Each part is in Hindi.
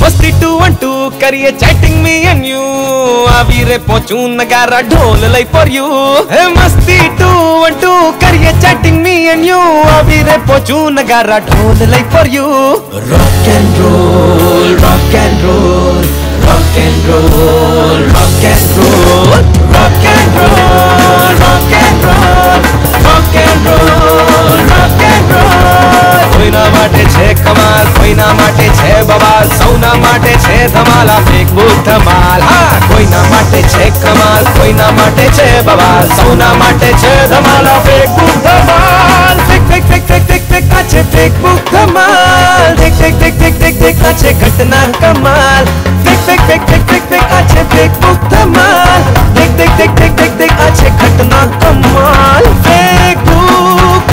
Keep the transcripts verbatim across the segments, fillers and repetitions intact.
मस्ती टू वन टू करिए चैटिंग मी एंड यू आवी रे पहुंचू नगारा ढोल लाई फॉर यू। मस्ती टू वन टू करिए चैटिंग मी एंड यू आवी रे पहुंचू नगारा ढोल लाई for you. Rock and roll rock and roll rock and roll rock and roll rock and roll rock and roll rock and roll rock and roll. कोईना माटे छे कमाल कोईना माटे छे बवाल सौना माटे छे धमाला फेसबुक धमाल। हाँ कोईना माटे छे कमाल कोईना माटे छे बवाल सौना माटे छे धमाला फेसबुक धमाल। देख देख देख देख देख देख आछे फेसबुक धमाल देख देख देख देख देख देख आछे घटना कमाल देख देख देख देख देख देख आछे फेसबुक धमाल देख देख देख देख देख देख आछे घटना कमाल फेसबुक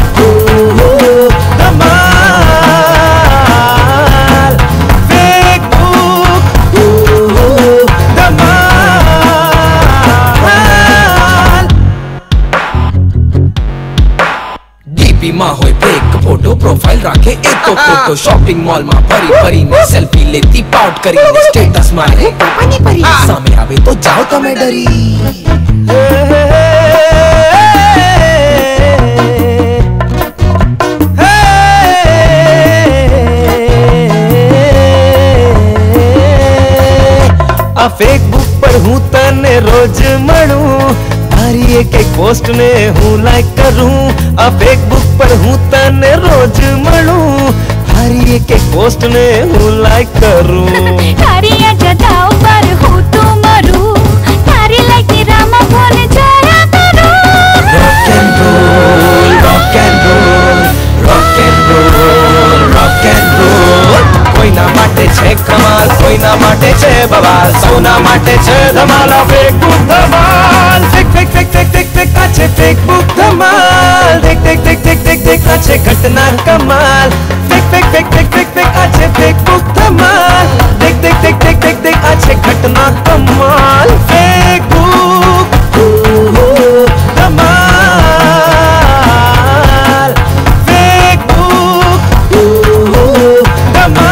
धमाल फेसबुक धमाल। डीपी માં હોય ફેક ફોટો પ્રોફાઇલ રાખે એ તો ફોટો શોપિંગ મોલ માં ફરી ફરીને સેલ્ફી લેતી પાઉટ કરીને સ્ટેટસ મારે પાપાની પરી સામે આવે તો જાઓ તમે ડરી। आ फेसबुक पर हूँ तने रोज मळू तारी एक एक पोस्ट ने हूँ लाइक करूँ। आ फेसबुक पर हूँ तने रोज मळू तारी एक एक पोस्ट ने हूँ लाइक करूँ। तारी जदाओ पर हूँ तू मरू तारी लाइक रामा बोल जरा करूँ। Rock and roll rock and roll rock and roll rock and roll. कोईना माटे छे कमाल कोईना माटे छे बवाल सौना माटे छे धमाला फेसबुक धमाल। देख देख देख देख देख देख आछे फेसबुक धमाल देख देख देख देख देख देख आछे घटना कमाल देख देख देख देख देख देख आछे फेसबुक धमाल देख देख देख देख देख देख आछे घटना कमाल फेसबुक धमाल फेसबुक धमाल।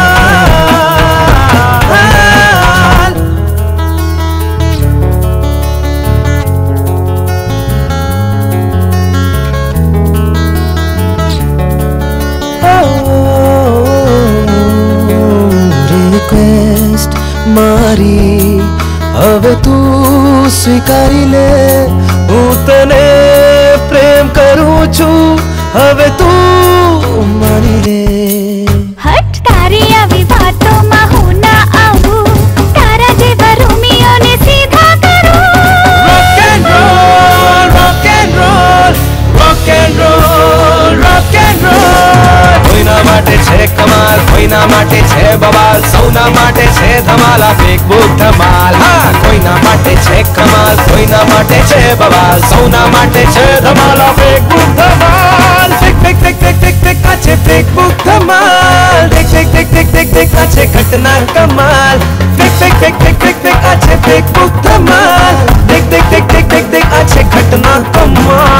रिक्वेस्ट मारी હવે તું સ્વીકારી લે હું તને પ્રેમ કરું છું હવે તું માની લે। હટ તારી આવી વાતોમાં હું ના આવું તારા જેવા રોમિયોને સીધા કરું। Rock and roll rock and roll rock and roll rock and roll। કોઈના માટે છે કમાલ કોઈના માટે છે બવાલ સૌના માટે છે ધમાલા ફેસબુક ધમાલ। હા કોઈના માટે છે કમાલ કોઈના માટે છે બવાલ સૌના માટે છે ધમાલા ફેસબુક ધમાલ। દેખ દેખ દેખ દેખ દેખ દેખ આછે ફેસબુક ધમાલ દેખ દેખ દેખ દેખ દેખ દેખ આછે ઘટના કમાલ દેખ દેખ દેખ દેખ દેખ દેખ આછે ફેસબુક ધમાલ દેખ દેખ દેખ દેખ દેખ દેખ આછે ઘટના કમાલ।